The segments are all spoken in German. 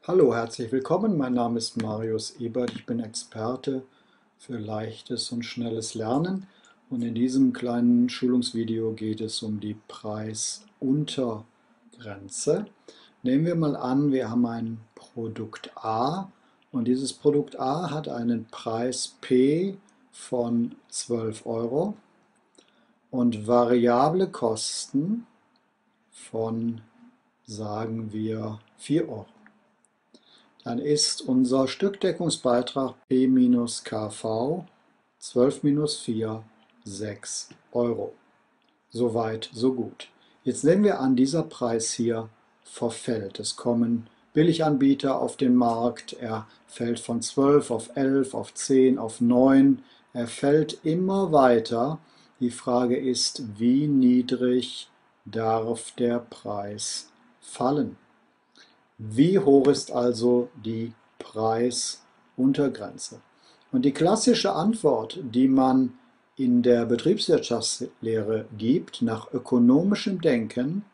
Hallo, herzlich willkommen. Mein Name ist Marius Ebert. Ich bin Experte für leichtes und schnelles Lernen. Und in diesem kleinen Schulungsvideo geht es um die Preisuntergrenze. Nehmen wir mal an, wir haben ein Produkt A und dieses Produkt A hat einen Preis P von 12 Euro und variable Kosten von, sagen wir, 4 Euro. Dann ist unser Stückdeckungsbeitrag P-KV 12 minus 4, 6 Euro. Soweit, so gut. Jetzt nehmen wir an, dieser Preis hier verfällt. Es kommen Billiganbieter auf den Markt. Er fällt von 12 auf 11, auf 10, auf 9. Er fällt immer weiter. Die Frage ist, wie niedrig darf der Preis fallen? Wie hoch ist also die Preisuntergrenze? Und die klassische Antwort, die man in der Betriebswirtschaftslehre gibt, nach ökonomischem Denken,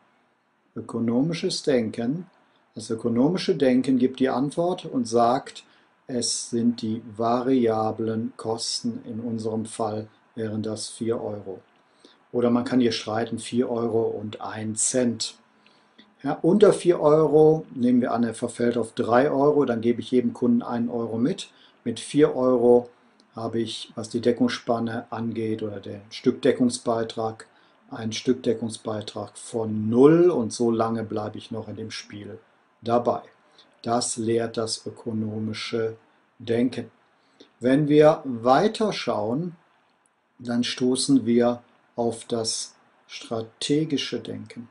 das ökonomische Denken gibt die Antwort und sagt, es sind die variablen Kosten, in unserem Fall wären das 4 Euro. Oder man kann hier streiten 4 Euro und 1 Cent. Ja, unter 4 Euro, nehmen wir an, er verfällt auf 3 Euro, dann gebe ich jedem Kunden 1 Euro mit. Mit 4 Euro habe ich, was die Deckungsspanne angeht oder den Stückdeckungsbeitrag, einen Stückdeckungsbeitrag von 0 und so lange bleibe ich noch in dem Spiel dabei. Das lehrt das ökonomische Denken. Wenn wir weiterschauen, dann stoßen wir auf das strategische Denken.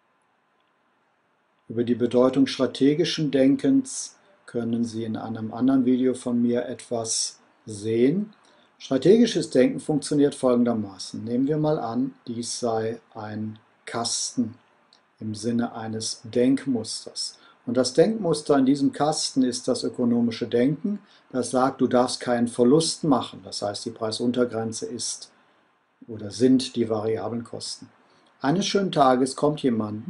Über die Bedeutung strategischen Denkens können Sie in einem anderen Video von mir etwas sehen. Strategisches Denken funktioniert folgendermaßen. Nehmen wir mal an, dies sei ein Kasten im Sinne eines Denkmusters. Und das Denkmuster in diesem Kasten ist das ökonomische Denken. Das sagt, du darfst keinen Verlust machen. Das heißt, die Preisuntergrenze ist oder sind die variablen Kosten. Eines schönen Tages kommt jemand,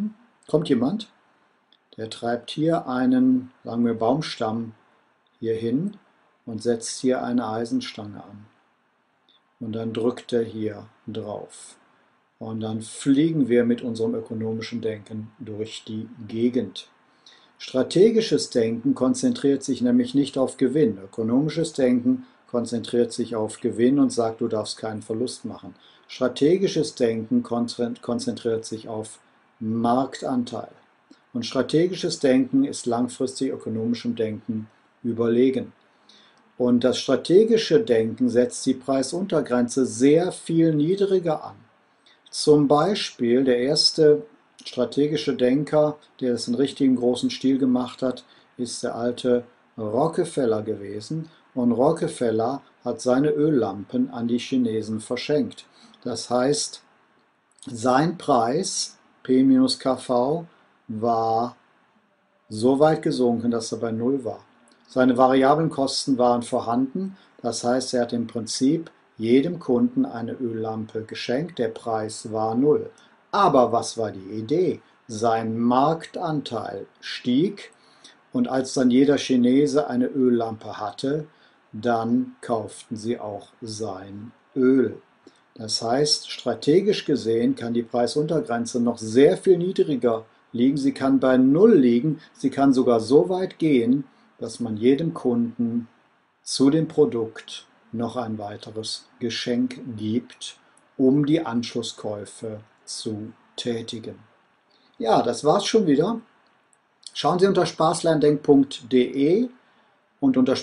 der treibt hier einen, sagen wir, Baumstamm hier hin und setzt hier eine Eisenstange an. Und dann drückt er hier drauf. Und dann fliegen wir mit unserem ökonomischen Denken durch die Gegend. Strategisches Denken konzentriert sich nämlich nicht auf Gewinn. Ökonomisches Denken konzentriert sich auf Gewinn und sagt, du darfst keinen Verlust machen. Strategisches Denken konzentriert sich auf Marktanteil. Und strategisches Denken ist langfristig ökonomischem Denken überlegen. Und das strategische Denken setzt die Preisuntergrenze sehr viel niedriger an. Zum Beispiel der erste strategische Denker, der es in richtigen großen Stil gemacht hat, ist der alte Rockefeller gewesen. Und Rockefeller hat seine Öllampen an die Chinesen verschenkt. Das heißt, sein Preis, P-KV, war so weit gesunken, dass er bei 0 war. Seine variablen Kosten waren vorhanden, das heißt, er hat im Prinzip jedem Kunden eine Öllampe geschenkt, der Preis war 0. Aber was war die Idee? Sein Marktanteil stieg und als dann jeder Chinese eine Öllampe hatte, dann kauften sie auch sein Öl. Das heißt, strategisch gesehen kann die Preisuntergrenze noch sehr viel niedriger liegen. Sie kann bei 0 liegen. Sie kann sogar so weit gehen, dass man jedem Kunden zu dem Produkt noch ein weiteres Geschenk gibt, um die Anschlusskäufe zu tätigen. Ja, das war's schon wieder. Schauen Sie unter spaßlerndenk.de und unter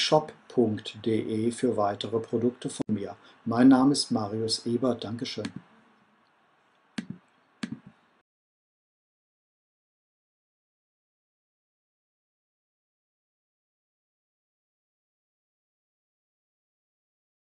spaßlerndenk-shop.de für weitere Produkte von mir. Mein Name ist Marius Ebert. Dankeschön.